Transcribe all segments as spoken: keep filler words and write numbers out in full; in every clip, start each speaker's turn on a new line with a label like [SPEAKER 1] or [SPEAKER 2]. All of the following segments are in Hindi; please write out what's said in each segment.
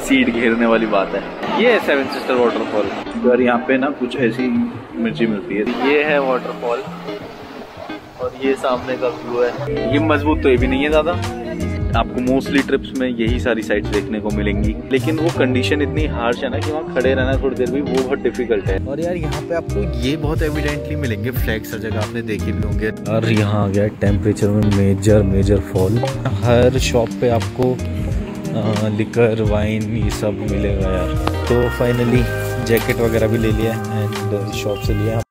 [SPEAKER 1] सीट घेरने वाली बात है। ये है सेवन सिस्टर वाटरफॉल। यार यहाँ पे ना कुछ ऐसी मिर्ची मिलती है। ये है वाटरफॉल और ये सामने का व्यू है। ये मजबूत तो ये भी नहीं है ज़्यादा। आपको मोस्टली ट्रिप्स में यही सारी साइट्स देखने को मिलेंगी, लेकिन वो कंडीशन इतनी हार्श है ना कि वहाँ खड़े रहना थोड़ी देर भी वो बहुत डिफिकल्ट है। और यार यहाँ पे आपको ये बहुत एविडेंटली मिलेंगे फ्लैग्स, हर जगह आपने देखे भी होंगे। और यहाँ आ गया टेम्परेचर में मेजर मेजर फॉल। हर शॉप पे आपको लिकर वाइन ये सब मिलेगा यार। तो फाइनली जैकेट वगैरह भी ले लिया एंड शॉप से लिया।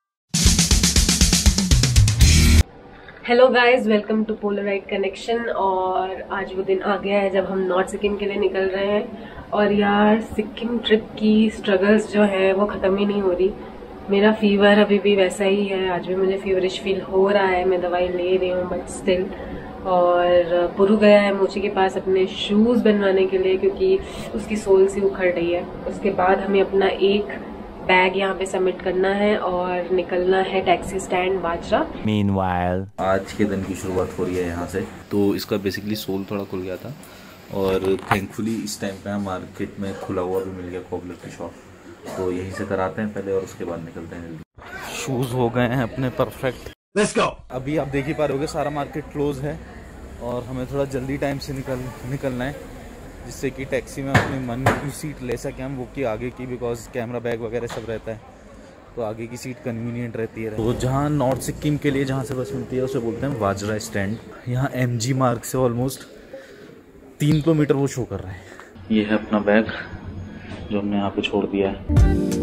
[SPEAKER 2] Hello guys, welcome to polar ride connection. और आज वो दिन आ गया है जब हम नॉर्थ सिक्किम के लिए निकल रहे हैं। और यार सिक्किम ट्रिप की स्ट्रगल्स जो है वो ख़त्म ही नहीं हो रही। मेरा फीवर अभी भी वैसा ही है, आज भी मुझे फीवरिश फील हो रहा है। मैं दवाई ले रही हूँ बट स्टिल। और पुरु गया है मोची के पास अपने शूज़ बनवाने के लिए क्योंकि उसकी सोल सी उखड़ रही है। उसके बाद हमें अपना एक बैग यहाँ पे सबमिट करना है और निकलना है टैक्सी स्टैंड बाजरा।
[SPEAKER 1] Meanwhile, आज के दिन की शुरुआत हो रही है यहाँ से। तो इसका बेसिकली सोल थोड़ा खुल गया था और थैंकफुली इस टाइम पे मार्केट में खुला हुआ भी मिल गया कोबलर की शॉप। तो यहीं से कराते हैं पहले और उसके बाद निकलते हैं जल्दी। शूज़ हो गए हैं अपने परफेक्ट। Let's go. अभी आप देख ही पा रहे होगे सारा मार्केट क्लोज है और हमें थोड़ा जल्दी टाइम से निकल निकलना है जिससे कि टैक्सी में अपनी मन की सीट ले सकें हम, वो की आगे की, बिकॉज कैमरा बैग वगैरह सब रहता है तो आगे की सीट कन्वीनियंट रहती है। तो जहाँ नॉर्थ सिक्किम के लिए जहाँ से बस मिलती है उसे बोलते हैं बाजरा स्टैंड। यहाँ एम जी मार्ग से ऑलमोस्ट तीन किलोमीटर वो शो कर रहे हैं। ये है अपना बैग जो हमने यहाँ पे छोड़ दिया है।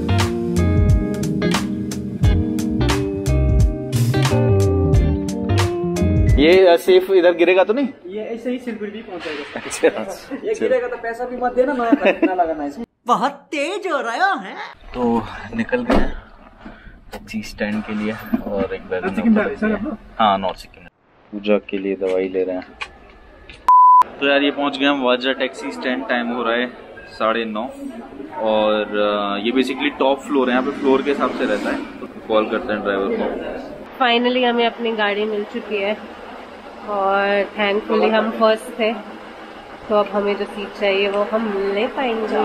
[SPEAKER 1] ये सेफ इधर गिरेगा तो नहीं?
[SPEAKER 3] ये ऐसे ही सिलगुड़ी पहुंचेगा। ये गिरेगा तो पैसा भी मत देना, नया लगाना इसमें। बहुत तेज हो रहा है। तो
[SPEAKER 1] निकल गए टैक्सी स्टैंड के लिए और एक बैग हाँ नॉर्थ सिक्किम पूजा के लिए दवाई ले रहे हैं। तो यार ये पहुंच गए हम वाजरा टैक्सी स्टैंड। टाइम हो रहा है साढ़े नौ और ये बेसिकली टॉप फ्लोर है, यहाँ पे फ्लोर के हिसाब से रहता है। तो कॉल करते हैं ड्राइवर को।
[SPEAKER 2] फाइनली हमें अपनी गाड़ी मिल चुकी है और थैंकफुली हम फर्स्ट थे तो अब हमें जो सीट चाहिए वो हम ले पाएंगे।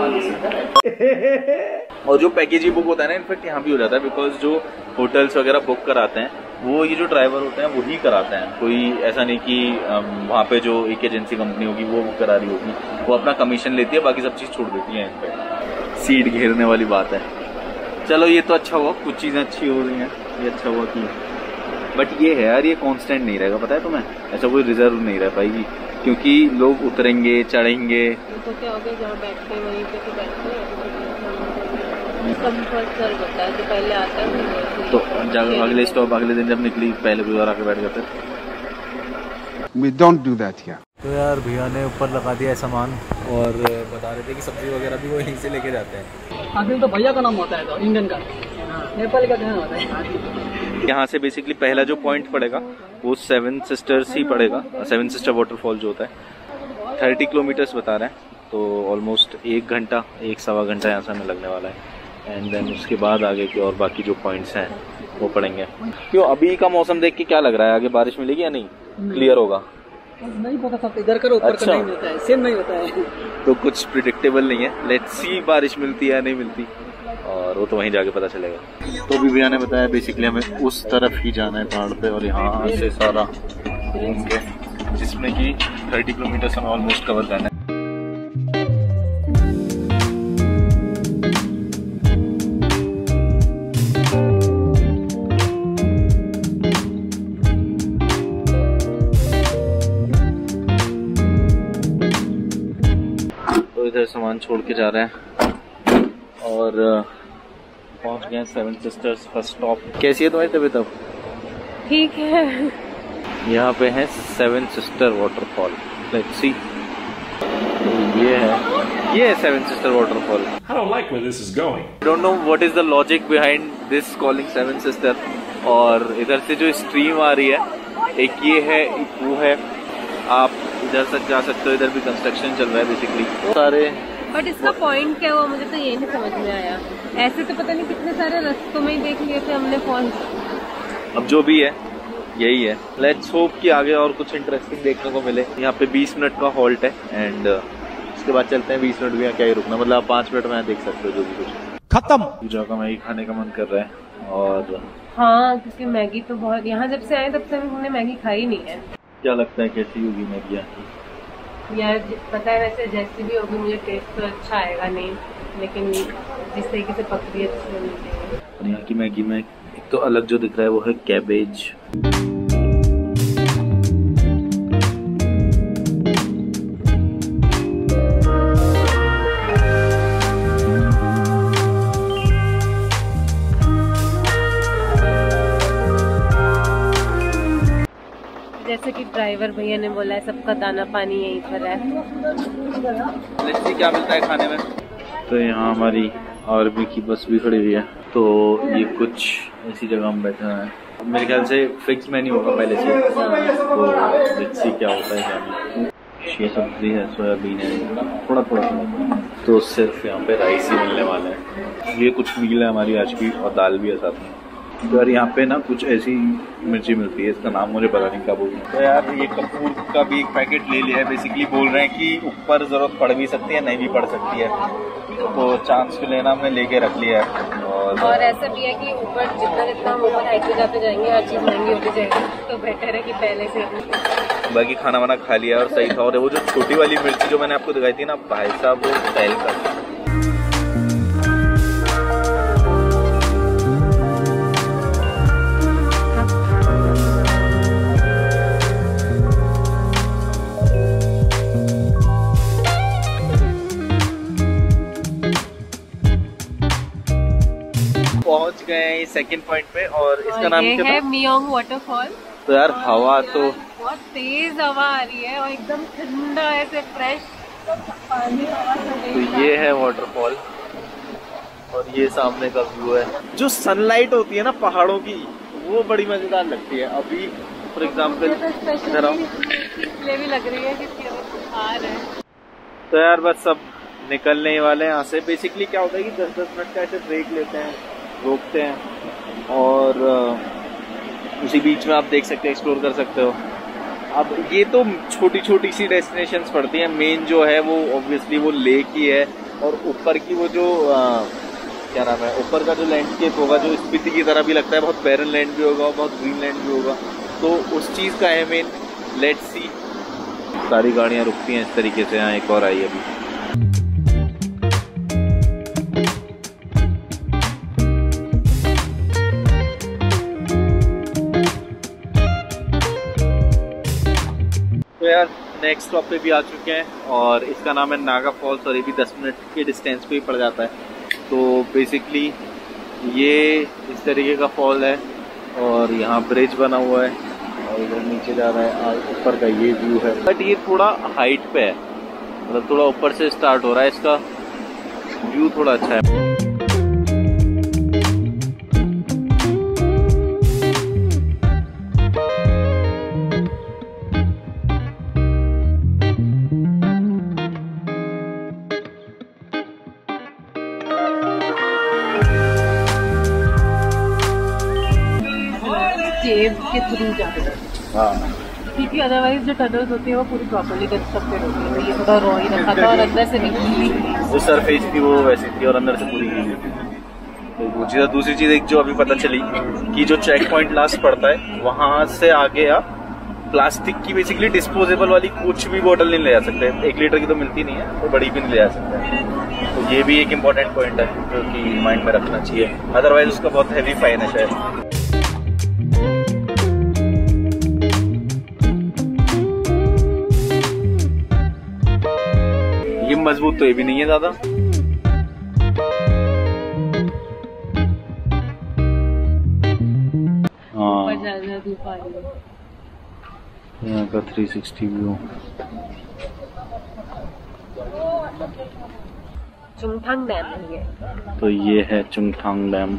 [SPEAKER 1] और जो पैकेज ही बुक होता है ना, इनफेक्ट यहाँ भी हो जाता है, बिकॉज जो होटल्स वगैरह बुक कराते हैं वो ये जो ड्राइवर होते हैं वही कराते हैं। कोई ऐसा नहीं कि वहाँ पे जो एक एजेंसी कंपनी होगी वो बुक करा रही होगी, वो अपना कमीशन लेती है, बाकी सब चीज़ छोड़ देती है। इनफेक्ट सीट घेरने वाली बात है। चलो ये तो अच्छा हुआ, कुछ चीज़ें अच्छी हो रही हैं, ये अच्छा हुआ कि। बट ये है यार, ये कांस्टेंट नहीं रहेगा, पता है तुम्हें? ऐसा कोई रिजर्व नहीं रह पाएगी क्योंकि लोग उतरेंगे चढ़ेंगे
[SPEAKER 2] तो क्या हो गया, जहाँ बैठते हैं वहीं पे तो बैठते हैं। कंफर्ट होता है तो पहले आता है तो
[SPEAKER 1] अगले स्टॉप अगले दिन जब निकली पहले भी आके बैठ जाते।
[SPEAKER 4] We don't do that here.
[SPEAKER 1] तो यार भैया ने ऊपर लगा दिया है सामान और बता रहे थे कि सब्जी वगैरह भी वो यहीं से लेके जाते हैं।
[SPEAKER 3] आखिर तो भैया का नाम होता है, तो इंडियन का, नेपाली का कहना होता है।
[SPEAKER 1] यहाँ से बेसिकली पहला जो पॉइंट पड़ेगा वो सेवन सिस्टर्स ही पड़ेगा। सेवन सिस्टर वाटरफॉल जो होता है थर्टी किलोमीटर्स बता रहे हैं, तो ऑलमोस्ट एक घंटा एक सवा घंटा यहाँ से हमें लगने वाला है। एंड देन उसके बाद आगे के और बाकी जो पॉइंट्स हैं वो पड़ेंगे। क्यों अभी का मौसम देख के क्या लग रहा है, आगे बारिश मिलेगी या नहीं? क्लियर होगा?
[SPEAKER 3] नहीं पता, सब इधर करो ऊपर
[SPEAKER 1] अच्छा।
[SPEAKER 3] का नहीं मिलता है, सेम नहीं होता है
[SPEAKER 1] तो कुछ प्रिडिक्टेबल नहीं है। लेट्स सी बारिश मिलती है या नहीं मिलती, और वो तो वहीं जाके पता चलेगा। तो भी भैया ने बताया बेसिकली हमें उस तरफ ही जाना है पहाड़ पे, और यहाँ से सारा घूम के, जिसमें कि थर्टी किलोमीटर हमें ऑलमोस्ट कवर करना है। तो इधर सामान छोड़ के जा रहे हैं और पहुंच गए सेवन सिस्टर्स फर्स्ट स्टॉप। कैसी है तुम्हारी तबीयत अब?
[SPEAKER 2] ठीक है।
[SPEAKER 1] यहाँ पे है seven sister waterfall. Let's see. ये है ये है seven sister waterfall.
[SPEAKER 5] I don't like where this is going.
[SPEAKER 1] I don't know what is the logic behind this calling seven sister. और इधर से जो स्ट्रीम आ रही है, एक ये है एक वो है, आप इधर से जा सकते हो। इधर भी कंस्ट्रक्शन चल रहा है बेसिकली सारे।
[SPEAKER 2] बट इसका पॉइंट क्या हुआ मुझे तो ये नहीं समझ में आया। ऐसे तो पता नहीं कितने सारे रास्तों में ही देख लिए थे हमने फॉल्स।
[SPEAKER 1] अब जो भी है यही है। लेट्स होप कि आगे और कुछ इंटरेस्टिंग देखने को मिले। यहाँ पे बीस मिनट का हॉल्ट है एंड उसके बाद चलते हैं। बीस मिनट भी यहाँ क्या ही रुकना, मतलब आप पाँच मिनट में देख सकते हो जो भी कुछ खत्म। पिज्जा का मैगी खाने का मन कर रहा है। और
[SPEAKER 2] हाँ, क्योंकि मैगी तो बहुत, यहाँ जब से आए तब से हमने मैगी खाई नहीं है।
[SPEAKER 1] क्या लगता है कैसी होगी मैगी यहाँ की?
[SPEAKER 2] यार पता है वैसे जैसी भी होगी मुझे टेस्ट तो अच्छा आएगा नहीं, लेकिन जिस तरीके से पक रही है अच्छी होनी चाहिए।
[SPEAKER 1] और यहाँ की मैगी में एक तो अलग जो दिख रहा है वो है कैबेज।
[SPEAKER 2] जैसे कि ड्राइवर भैया ने बोला है सबका दाना पानी यहीं पर है।
[SPEAKER 1] लस्सी क्या मिलता है खाने में? तो यहाँ हमारी आर्मी की बस भी खड़ी हुई है। तो ये कुछ ऐसी जगह हम बैठे हैं। मेरे ख्याल से फिक्स मेन्यू होगा पहले से, तो लस्सी क्या होता है क्या? ये सब्जी है, सोयाबीन है, थोड़ा थोड़ा थोड़ा। तो सिर्फ यहाँ पे राइस ही मिलने वाला है। ये कुछ मील है हमारी आज की, और दाल भी है साथ में। तो यार यहाँ पे ना कुछ ऐसी मिर्ची मिलती है, इसका नाम मुझे पता नहीं क्या बोलूँ। तो यार ये कपूर का भी एक पैकेट ले लिया है। बेसिकली बोल रहे हैं कि ऊपर ज़रूरत पड़ भी सकती है, नहीं भी पड़ सकती है, तो चांस को लेना हमने लेके रख लिया है। और
[SPEAKER 2] और ऐसा भी है कि ऊपर जितना जितना हम ऊपर हाइट पे जाते जाएंगे हर चीज़ महंगी होती जाएगी, तो बेटर है कि पहले से।
[SPEAKER 1] बाकी खाना वाना खा लिया और सही था। और वो जो छोटी वाली मिर्ची जो मैंने आपको दिखाई थी ना भाई साहब, वो स्टाइल का। पहुंच गए सेकंड पॉइंट पे, और इसका नाम क्या
[SPEAKER 2] है? मियोंग वाटरफॉल।
[SPEAKER 1] तो यार हवा तो
[SPEAKER 2] बहुत तेज हवा आ रही है और एकदम ठंडा ऐसे फ्रेश पानी हवा।
[SPEAKER 1] तो ये है वाटरफॉल, और ये सामने का व्यू है। जो सनलाइट होती है ना पहाड़ों की, वो बड़ी मजेदार लगती है। अभी फॉर एग्जाम्पल
[SPEAKER 2] इसलिए भी लग रही है कि बाहर है।
[SPEAKER 1] तो यार बस सब निकलने वाले हैं यहाँ से। बेसिकली क्या होता है कि दस दस मिनट का ऐसे ब्रेक लेते हैं, रोकते हैं, और उसी बीच में आप देख सकते हैं, एक्सप्लोर कर सकते हो। अब ये तो छोटी छोटी सी डेस्टिनेशंस पड़ती हैं। मेन जो है वो ऑब्वियसली वो लेक ही है, और ऊपर की वो जो आ, क्या नाम है, ऊपर का जो लैंडस्केप होगा, जो स्पीति की तरह भी लगता है, बहुत बैरन लैंड भी होगा, बहुत ग्रीन लैंड भी होगा, तो उस चीज़ का है मेन। Let's see. सारी गाड़ियाँ रुकती हैं इस तरीके से। यहाँ एक और आई अभी। तो यार नेक्स्ट स्टॉप पे भी आ चुके हैं, और इसका नाम है नागा फॉल्स, और ये भी दस मिनट के डिस्टेंस पे ही पड़ जाता है। तो बेसिकली ये इस तरीके का फॉल है, और यहाँ ब्रिज बना हुआ है, और इधर नीचे जा रहा है। ऊपर का ये व्यू है, बट ये थोड़ा हाइट पे है, मतलब थोड़ा ऊपर से स्टार्ट हो रहा है। इसका व्यू थोड़ा अच्छा है।
[SPEAKER 2] केव के थ्रू जाते हैं,
[SPEAKER 1] हाँ,
[SPEAKER 2] क्योंकि अदरवाइज जो टनल्स होती है वो पूरी प्रॉपर्ली कंस्ट्रक्टेड होती है। तो ये थोड़ा रॉ ही रखा था, और अंदर से भी गीली
[SPEAKER 1] वो सरफेस थी वो वैसी थी, और अंदर से पूरी गीली थी। तो वो चीज़। दूसरी चीज़ एक जो अभी पता चली कि जो चेक पॉइंट लास्ट पड़ता है, वहाँ से आगे आप प्लास्टिक की बेसिकली डिस्पोजेबल वाली कुछ भी बोतल नहीं ले जा सकते। एक लीटर की तो मिलती नहीं है, तो बड़ी भी नहीं ले जा सकते। तो ये भी एक इम्पोर्टेंट पॉइंट है जो कि माइंड में रखना चाहिए, अदरवाइज उसका बहुत हैवी फाइन है शायद। ये मजबूत तो ये भी नहीं है ज्यादा। हाँ, यहाँ का three sixty view.
[SPEAKER 2] Chungthang dam है ये।
[SPEAKER 1] तो ये है चुंगथांग डैम।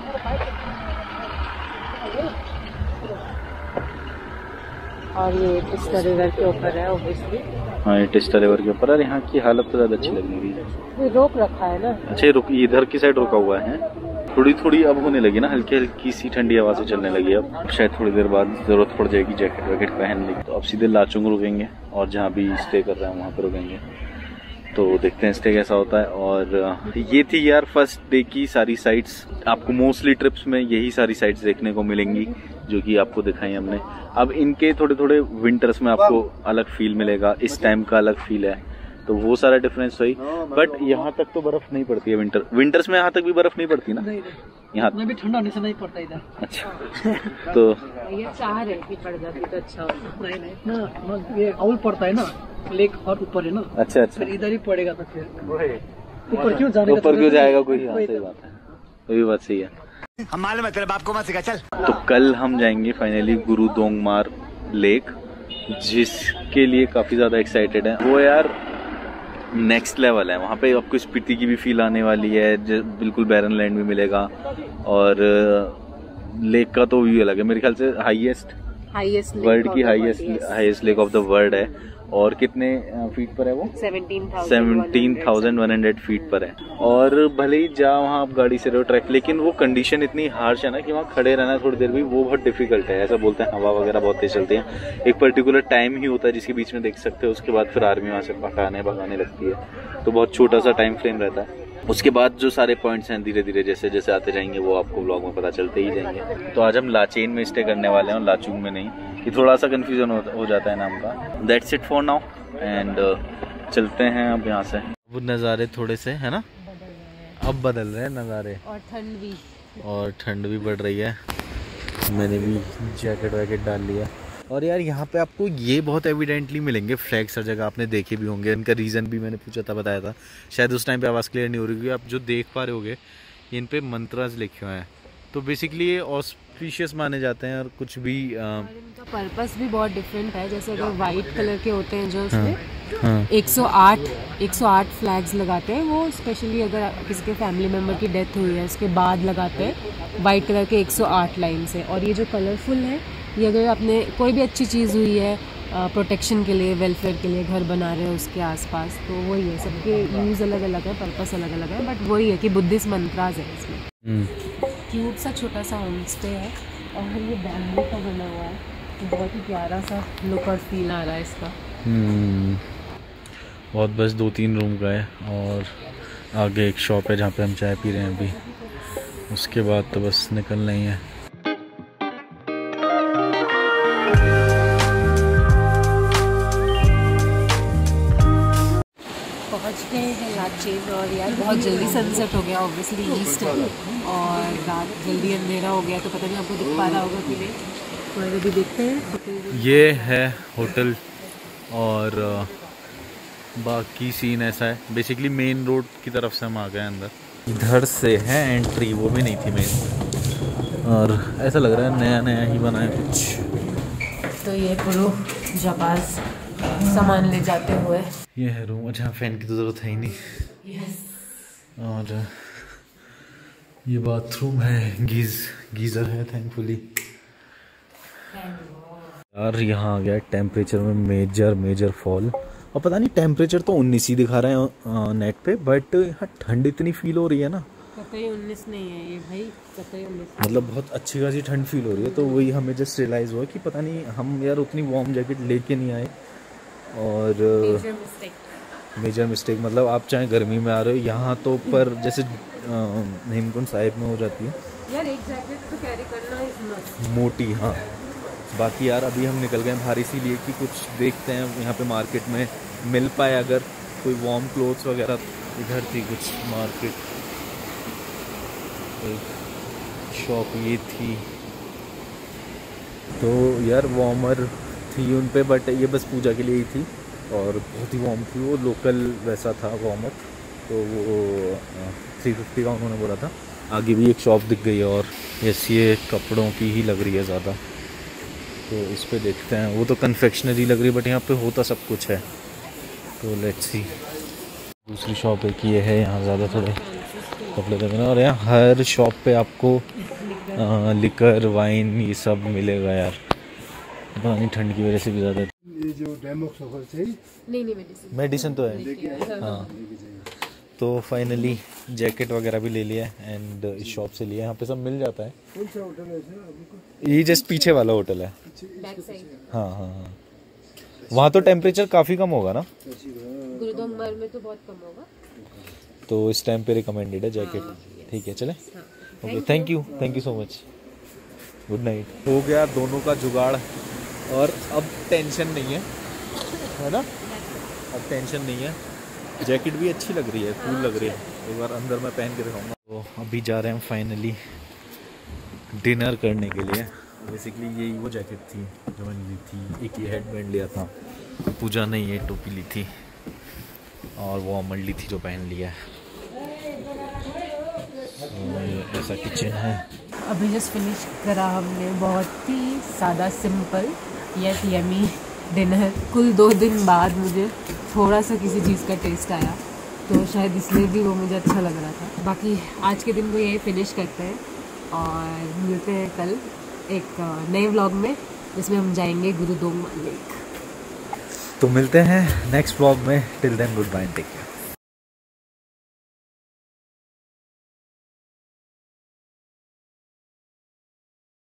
[SPEAKER 2] और ये टिस्टा रिवर के ऊपर है ऑब्वियसली।
[SPEAKER 1] हाँ, ये टिस्टा रिवर के ऊपर। और यहाँ की हालत तो ज्यादा अच्छी लग रही है।
[SPEAKER 2] ये रोक रखा है ना।
[SPEAKER 1] अच्छा, रुक इधर की साइड रुका हुआ है। थोड़ी थोड़ी अब होने लगी ना, हल्की हल्की सी ठंडी हवा से चलने लगी। अब शायद थोड़ी देर बाद जरूरत पड़ जाएगी जैकेट वैकेट पहन ली। तो अब सीधे लाचुंग रुकेंगे, और जहाँ भी स्टे कर रहे हैं वहाँ पे रुकेंगे। तो देखते हैं स्टे कैसा होता है। और ये थी यार फर्स्ट डे की सारी साइट्स। आपको मोस्टली ट्रिप्स में यही सारी साइट्स देखने को मिलेंगी जो कि आपको दिखाई हमने। अब इनके थोड़े थोड़े विंटर्स में आपको अलग फील मिलेगा, इस टाइम का अलग फील है, तो वो सारा डिफरेंस हुई। बट यहाँ तक तो बर्फ नहीं पड़ती है विंटर विंटर्स में, यहाँ तक भी बर्फ नहीं पड़ती ना, यहाँ
[SPEAKER 3] भी ठंडा होने से नहीं पड़ता इधर।
[SPEAKER 1] अच्छा तो
[SPEAKER 2] ये चाह रहे कि पड़ जाती तो अच्छा होता।
[SPEAKER 3] नहीं नहीं ना, ये आउल पड़ता है ना, लेक और ऊपर है ना।
[SPEAKER 1] अच्छा अच्छा,
[SPEAKER 3] फिर इधर ही पड़ेगा तो फिर ऊपर क्यों जाने,
[SPEAKER 1] ऊपर क्यों जाएगा कोई। हाँ, सही बात है, वो भी बात सही है।
[SPEAKER 5] हम मालूम है तेरे बाप को मत सिखा चल।
[SPEAKER 1] तो कल हम जाएंगे फाइनली गुरु दोंगमार लेक, जिसके लिए काफी ज्यादा एक्साइटेड है। वो यार नेक्स्ट लेवल है, वहाँ पे आपको स्पीति की भी फील आने वाली है, बिल्कुल बैरन लैंड भी मिलेगा और लेक का तो व्यू अलग है। मेरे ख्याल से हाईएस्ट
[SPEAKER 2] हाईएस्ट
[SPEAKER 1] वर्ल्ड की highest highest lake of the world है। और कितने फीट पर है वो? Seventeen thousand one hundred feet पर है। और भले ही जा वहाँ आप गाड़ी से रहो ट्रैक, लेकिन वो कंडीशन इतनी हार्श है ना कि वहाँ खड़े रहना थोड़ी देर भी वो बहुत डिफिकल्ट है। ऐसा बोलते हैं हवा वगैरह बहुत तेज चलती है, एक पर्टिकुलर टाइम ही होता है जिसके बीच में देख सकते हो, उसके बाद फिर आर्मी वहाँ से भगाने भगाने लगती है, तो बहुत छोटा सा टाइम फ्रेम रहता है। उसके बाद जो सारे पॉइंट्स हैं धीरे धीरे जैसे जैसे आते जाएंगे वो आपको व्लॉग में पता चलते ही जाएंगे। तो आज हम लाचेन में स्टे करने वाले हैं और लाचुंग में नहीं, कि थोड़ा सा कंफ्यूजन हो, हो जाता है नाम का। That's it for now and चलते हैं अब यहाँ से। अब नज़ारे थोड़े से है ना, अब बदल रहे हैं नज़ारे,
[SPEAKER 2] और ठंड भी
[SPEAKER 1] और ठंड भी बढ़ रही है। मैंने भी जैकेट वैकेट डाल लिया। और यार यहाँ पे आपको ये बहुत एविडेंटली मिलेंगे फ्लैग्स हर जगह, आपने देखे भी होंगे। इनका रीज़न भी मैंने पूछा था, बताया था, शायद उस टाइम पे आवाज़ क्लियर नहीं हो रही। आप जो देख पा रहे होगे इन पे मंत्रास लिखे हुए हैं, तो बेसिकली ये ऑस्पिशियस माने जाते हैं। और कुछ भी आ...
[SPEAKER 2] और इनका पर्पस भी बहुत डिफरेंट है। जैसे अगर वाइट कलर के होते हैं जो उसमें
[SPEAKER 1] हाँ, हाँ।
[SPEAKER 2] एक सौ आठ फ्लैग्स लगाते हैं, वो स्पेशली अगर किसी के फैमिली मेम्बर की डेथ हुई है उसके बाद लगाते हैं वाइट कलर के एक सौ आठ लाइन से। और ये जो कलरफुल है, ये अगर आपने कोई भी अच्छी चीज़ हुई है प्रोटेक्शन के लिए, वेलफेयर के लिए, घर बना रहे हो उसके आसपास, तो वही है। सबके यूज़ अलग अलग है, पर्पस अलग अलग है, बट वही है कि बुद्धिस्ट मंत्रास है इसमें। क्यूट सा छोटा सा होम स्टे है और ये बैम्बू का बना हुआ है, बहुत ही प्यारा सा लुक और फील आ रहा है इसका।
[SPEAKER 1] हम्म, बहुत बस दो तीन रूम का है और आगे एक शॉप है जहाँ पे हम चाय पी रहे हैं अभी। उसके बाद तो बस निकलना ही है।
[SPEAKER 2] पहुँच गए हैं लाचेन और यार बहुत जल्दी सनसेट हो गया, ऑब्वियसली ईस्ट है और रात जल्दी अंधेरा हो गया, तो पता नहीं आपको दिख पा रहा होगा कि नहीं, तो अभी देखते हैं।
[SPEAKER 1] ये है होटल और बाकी सीन ऐसा है। बेसिकली मेन रोड की तरफ से हम आ गए अंदर, इधर से है एंट्री, वो भी नहीं थी मेन, और ऐसा लग रहा है नया नया ही बना है कुछ।
[SPEAKER 2] तो ये पुरो जापास सामान ले जाते हुए,
[SPEAKER 1] ये है रूम, जहाँ फैन की तो ज़रूरत है ही नहीं।
[SPEAKER 2] यस।
[SPEAKER 1] और ये बाथरूम है, गीज गीज़र है थैंकफुली। यार यहाँ आ गया टेम्परेचर में मेजर मेजर फॉल, और पता नहीं टेम्परेचर तो उन्नीस ही दिखा रहे हैं नेट पे, बट यहाँ ठंड इतनी फील हो रही है ना,
[SPEAKER 2] कतई उन्नीस नहीं है ये भाई, कतई उन्नीस,
[SPEAKER 1] मतलब बहुत अच्छी खासी ठंड फील हो रही है। तो वही हमें जस्ट रियलाइज़ हुआ कि पता नहीं हम यार उतनी वार्म जैकेट लेके नहीं आए, और मेजर मिस्टेक। मतलब आप चाहे गर्मी में आ रहे हो यहाँ तो, पर जैसे हेमकुंड साहिब में हो जाती है
[SPEAKER 2] यार, एक जैकेट तो कैरी करना इज मस्ट,
[SPEAKER 1] मोटी। हाँ, बाकी यार अभी हम निकल गए बाहर इसीलिए कि कुछ देखते हैं यहाँ पे मार्केट में मिल पाए अगर कोई वार्म क्लोथ्स वगैरह। इधर थी कुछ मार्केट, एक शॉप ये थी, तो यार वार्मर थी उन पे, बट ये बस पूजा के लिए ही थी और बहुत ही वार्म थी। वो लोकल वैसा था वार्मर, तो वो थ्री फिफ्टी का उन्होंने बोला था। आगे भी एक शॉप दिख गई है और यस ये कपड़ों की ही लग रही है ज़्यादा, तो इस पे देखते हैं। वो तो कन्फेक्शनरी लग रही है बट यहाँ पे होता सब कुछ है, तो लेट्स सी। दूसरी शॉप एक ये है, यहाँ ज़्यादा थोड़े कपड़े लग रहे हैं, और यहाँ हर शॉप पे आपको आ, लिकर वाइन ये सब मिलेगा यार, पता नहीं ठंड की वजह से भी ज़्यादा।
[SPEAKER 6] ये जो डेमोक्स ऑफर से
[SPEAKER 2] नहीं नहीं मेडिसिन
[SPEAKER 1] मेडिसिन तो है। हाँ, तो फाइनली जैकेट वगैरह भी ले लिया एंड इस शॉप से लिया। यहाँ पे सब मिल जाता है।
[SPEAKER 6] कौन सा होटल है सर आपको?
[SPEAKER 1] ये जस्ट पीछे वाला होटल है।
[SPEAKER 2] Back side.
[SPEAKER 1] हाँ हाँ हाँ, वहाँ तो टेम्परेचर काफ़ी कम होगा ना?
[SPEAKER 2] गुरुदोंगमर में तो बहुत कम होगा,
[SPEAKER 1] तो इस टाइम पे रिकमेंडेड है जैकेट। ठीक है, चले। Okay, thank you, thank you so much. Good night. हो गया दोनों का जुगाड़ और अब टेंशन नहीं है, है ना? अब टेंशन नहीं है। जैकेट भी अच्छी लग रही है, कूल लग रही है। एक बार अंदर मैं पहन के दिखाऊंगा। तो अभी जा रहे हैं फाइनली डिनर करने के लिए। बेसिकली यही वो जैकेट थी जो मैंने ली थी। एक ये हेडबैंड लिया था, पूजा ने ये टोपी ली थी और वो अमल ली थी जो पहन लिया है। तो ऐसा किचन है।
[SPEAKER 2] अभी जस्ट फिनिश करा हमने, बहुत ही सादा सिंपल यट यमी डिनर। कुल दो दिन बाद मुझे थोड़ा सा किसी चीज़ का टेस्ट आया, तो शायद इसलिए भी वो मुझे अच्छा लग रहा था। बाकी आज के दिन को यही फिनिश करते हैं और मिलते हैं कल एक नए व्लॉग में, जिसमें हम जाएंगे गुरुदोंगमर लेक।
[SPEAKER 1] तो मिलते हैं नेक्स्ट व्लॉग में। Till then goodbye, take care.